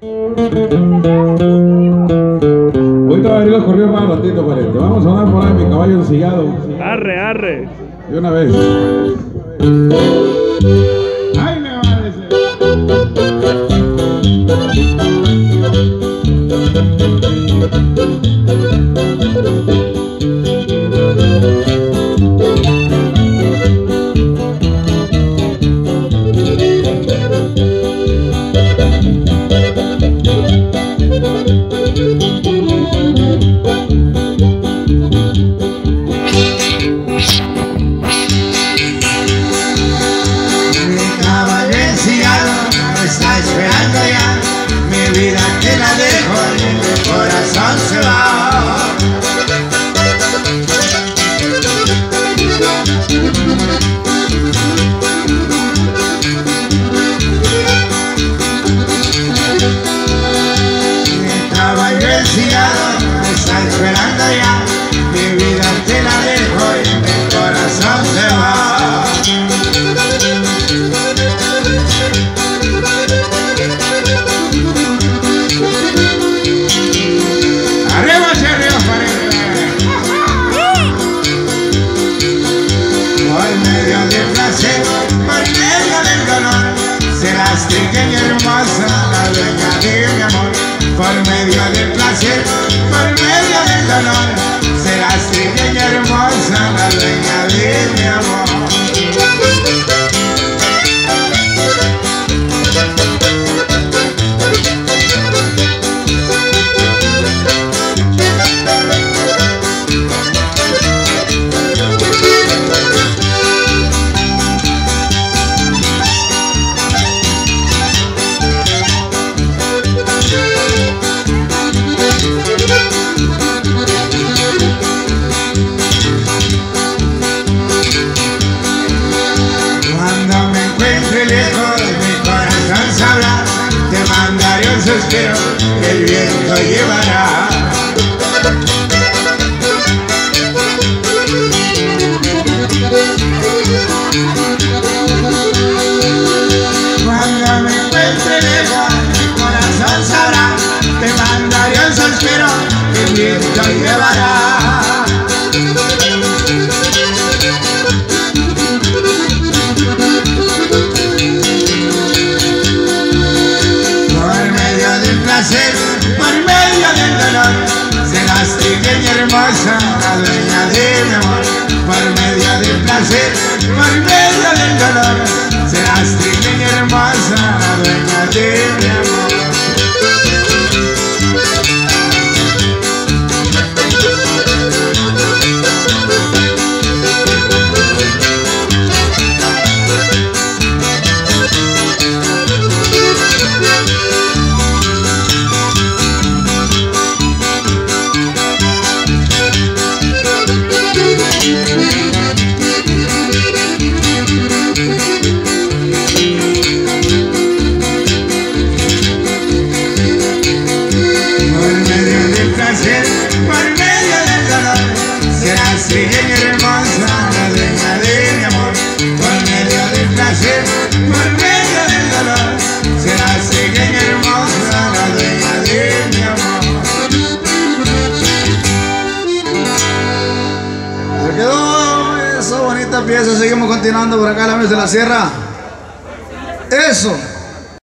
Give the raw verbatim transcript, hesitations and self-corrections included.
Ahorita va a venir los corridos más ratito, pariente. Vamos a sonar por ahí mi caballo ensillado. Arre, arre. De una vez. ¡Ay, me va a decir! Se va. Mi caballo ensillado me está esperando ya. Mi vida te la dejo y mi corazón se va. Trigueña hermosa, la dueña de mi amor, por medio del placer, por medio del dolor, serás trigueña hermosa, la dueña de mi amor. Suspiro que el viento llevará. Cuando me encuentre lejos, mi corazón sabrá. Te mandaré un suspiro que el viento llevará. Por medio del dolor, serás trigueña hermosa, la dueña de mi amor. Por medio del placer, por medio del dolor, serás trigueña hermosa, la dueña de mi amor. Trigueña hermosa, la dueña de mi amor, por medio del placer, por medio del dolor, serás trigueña hermosa, la dueña de mi amor. Se quedó esa bonita pieza, seguimos continuando por acá, la mesa de la sierra. Eso.